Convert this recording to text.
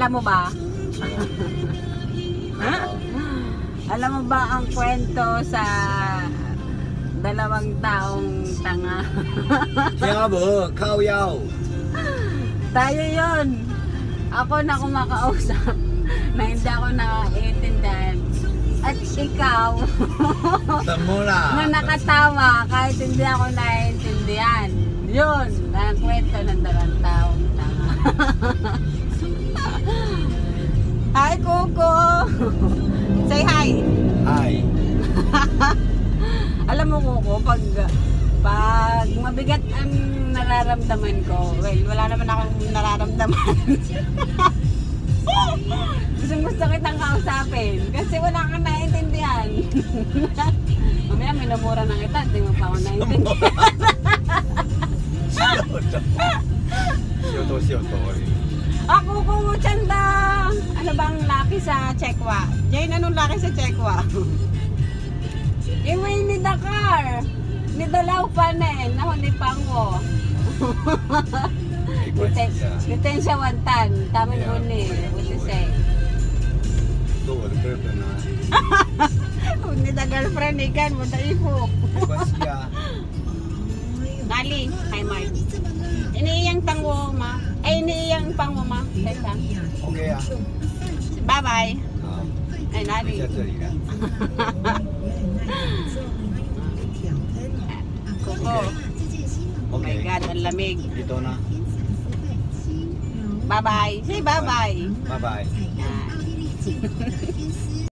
Alam mo ba? Alam mo ba ang kwento sa dalawang taong tanga? Kaya mo, kauyaw. Tayo yon. Ako na kumakausap na hindi ako nakaiintindihan. At ikaw Samula. na nakatawa kahit hindi ako naiintindihan. Yun, ang kwento ng dalawang taong tanga. Hi, Coco! Say hi! Hi. Alam mo, Coco, pag mabigat ang nararamdaman ko, well, wala naman akong nararamdaman. Gusto kitang kausapin kasi wala kang naiintindihan. Mamaya minumura na kita, hindi mo pa ako naiintindihan. Siyoto. Ako kung Chanda, ano bang laki sa Chekwa? Jane, anong laki sa Chekwa? Iwi ni Dakar, ni Dalaw Panen, ako ni Pango. Litensya Wantan, Tamin Huni, Utisay. Ito, wala girlfriend na. Ni da girlfriend, ikan mo taifo. Siya. Nali, hi Mark. Iniiyang tangwo ma. Ay, iniiyang pangwo ma. Teka. Okay ah. Bye-bye. Ay, Nali. 在这里了。 Kuko. Oh my Okay. God, ang lamig. Dito na. Bye-bye. Say bye-bye. Bye-bye. Yan.